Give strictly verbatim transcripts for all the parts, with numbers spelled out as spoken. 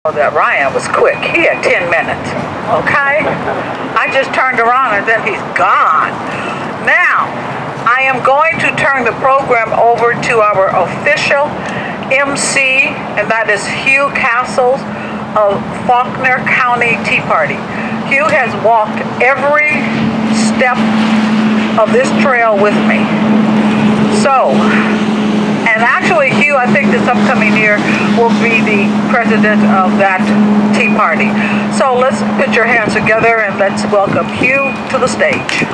That Ryan was quick. He had ten minutes. Okay? I just turned around and then he's gone. Now, I am going to turn the program over to our official M C, and that is Hugh Castles of Faulkner County Tea Party. Hugh has walked every step of this trail with me. So, and actually Hugh, I think this upcoming year will be the president of that Tea Party. So let's put your hands together and let's welcome Hugh to the stage.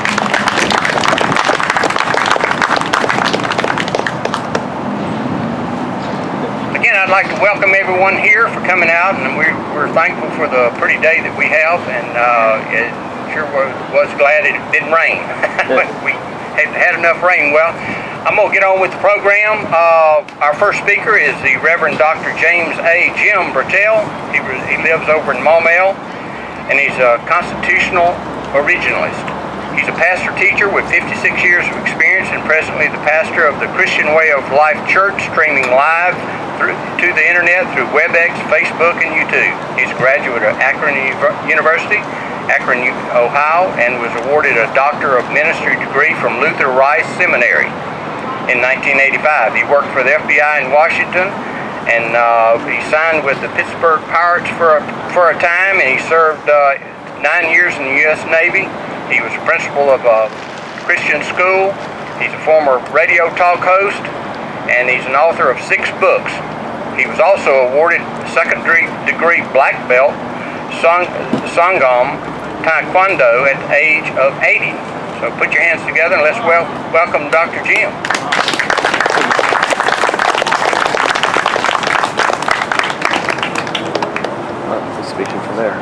Again, I'd like to welcome everyone here for coming out, and we're, we're thankful for the pretty day that we have, and uh, it sure was, was glad it didn't rain. We had, had enough rain. Well, I'm going to get on with the program. Uh, our first speaker is the Reverend Doctor James A. Jim Bertell. He, was, he lives over in Maumelle, and he's a constitutional originalist. He's a pastor-teacher with fifty-six years of experience and presently the pastor of the Christian Way of Life Church, streaming live through, to the internet through WebEx, Facebook, and YouTube. He's a graduate of Akron University, Akron, Ohio, and was awarded a Doctor of Ministry degree from Luther Rice Seminary in nineteen eighty-five. He worked for the F B I in Washington, and uh, he signed with the Pittsburgh Pirates for a, for a time, and he served uh, nine years in the U S Navy. He was principal of a Christian school. He's a former radio talk host, and he's an author of six books. He was also awarded second degree black belt Song, Sangam Taekwondo at the age of eighty. So put your hands together and let's wel welcome Doctor Jim. Oh, he's speaking from there.